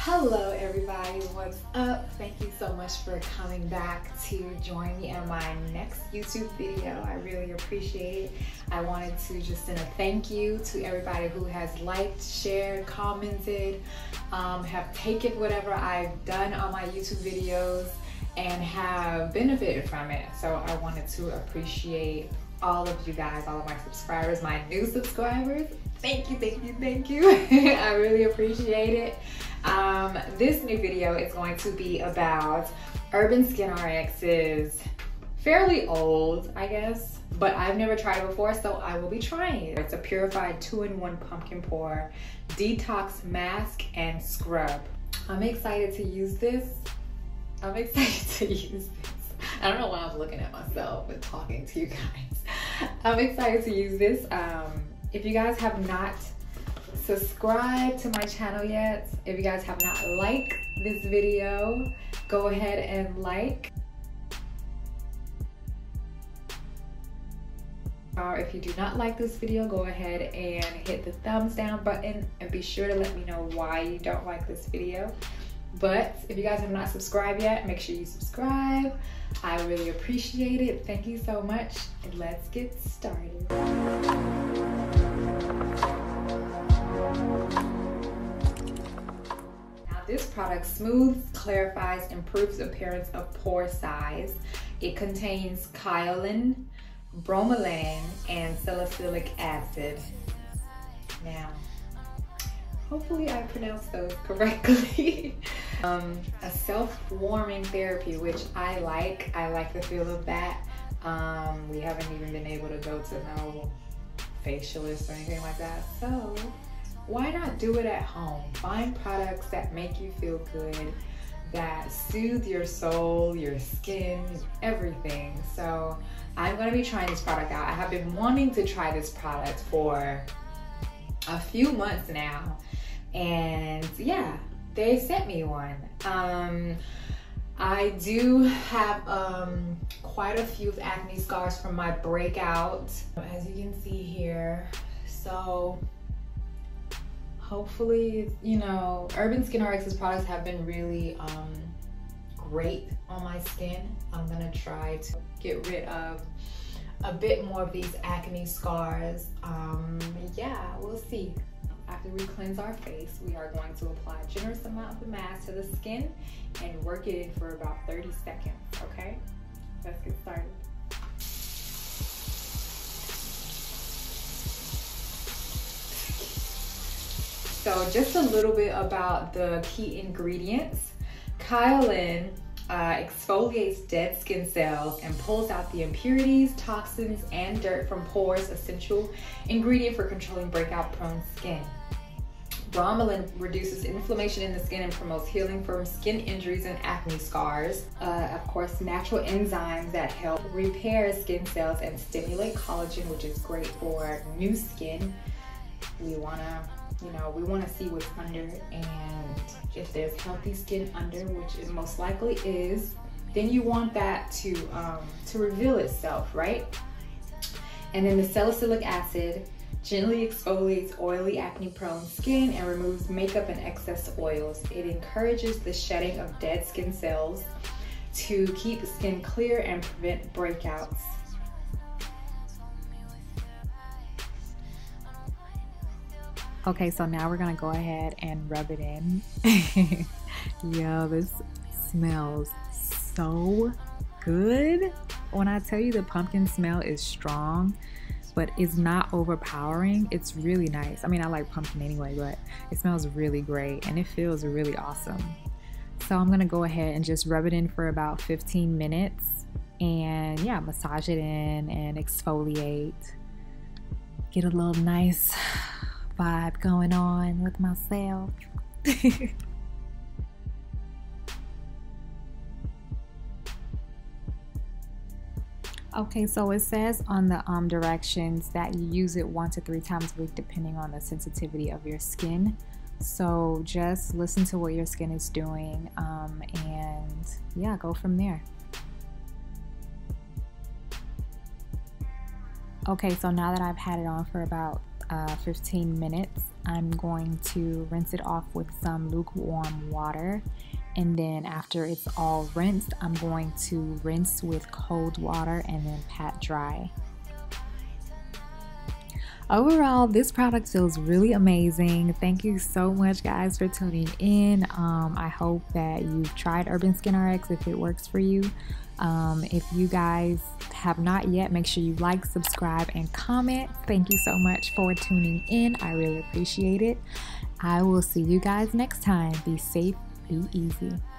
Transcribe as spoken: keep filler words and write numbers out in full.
Hello everybody, what's up? Thank you so much for coming back to join me in my next YouTube video. I really appreciate it. I wanted to just send a thank you to everybody who has liked, shared, commented, um, have taken whatever I've done on my YouTube videos and have benefited from it. So I wanted to appreciate all of you guys, all of my subscribers, my new subscribers. Thank you, thank you, thank you. I really appreciate it. Um, this new video is going to be about Urban Skin RX's fairly old, I guess, but I've never tried it before, so I will be trying it. It's a purified two in one pumpkin pore detox mask and scrub. I'm excited to use this. I'm excited to use this. I don't know why I was looking at myself and talking to you guys. I'm excited to use this. Um, if you guys have not subscribed to my channel yet, if you guys have not liked this video, go ahead and like. Or if you do not like this video, go ahead and hit the thumbs down button and be sure to let me know why you don't like this video. But if you guys have not subscribed yet, make sure you subscribe. I really appreciate it. Thank you so much, and let's get started. Now this product smooths, clarifies, improves appearance of pore size. It contains kaolin, bromelain, and salicylic acid. Now, hopefully I pronounced those correctly. um, a self-warming therapy, which I like. I like the feel of that. Um, we haven't even been able to go to no facialist or anything like that. So why not do it at home? Find products that make you feel good, that soothe your soul, your skin, everything. So I'm gonna be trying this product out. I have been wanting to try this product for a few months now. And yeah, they sent me one. Um, I do have um, quite a few acne scars from my breakout, as you can see here. So hopefully, you know, Urban Skin RX's products have been really um, great on my skin. I'm gonna try to get rid of a bit more of these acne scars. Um, yeah, we'll see. After we cleanse our face, we are going to apply a generous amount of the mask to the skin and work it in for about thirty seconds, okay? Let's get started. So just a little bit about the key ingredients. Kaolin Uh, exfoliates dead skin cells and pulls out the impurities, toxins, and dirt from pores, essential ingredient for controlling breakout-prone skin. Bromelain reduces inflammation in the skin and promotes healing from skin injuries and acne scars. Uh, of course, natural enzymes that help repair skin cells and stimulate collagen, which is great for new skin. We wanna You know, we want to see what's under, and if there's healthy skin under, which it most likely is, then you want that to um, to reveal itself, right? And then the salicylic acid gently exfoliates oily, acne-prone skin and removes makeup and excess oils. It encourages the shedding of dead skin cells to keep skin clear and prevent breakouts. Okay, so now we're gonna go ahead and rub it in. Yo, this smells so good. When I tell you the pumpkin smell is strong, but it's not overpowering, it's really nice. I mean, I like pumpkin anyway, but it smells really great and it feels really awesome. So I'm gonna go ahead and just rub it in for about fifteen minutes and yeah, massage it in and exfoliate. Get a little nice vibe going on with myself. Okay, so it says on the um, directions that you use it one to three times a week depending on the sensitivity of your skin. So just listen to what your skin is doing um, and yeah, go from there. Okay, so now that I've had it on for about uh, fifteen minutes, I'm going to rinse it off with some lukewarm water. And then after it's all rinsed, I'm going to rinse with cold water and then pat dry. Overall, this product feels really amazing. Thank you so much, guys, for tuning in. Um, I hope that you've tried Urban Skin R X if it works for you. Um, if you guys have not yet, make sure you like, subscribe, and comment. Thank you so much for tuning in. I really appreciate it. I will see you guys next time. Be safe, be easy.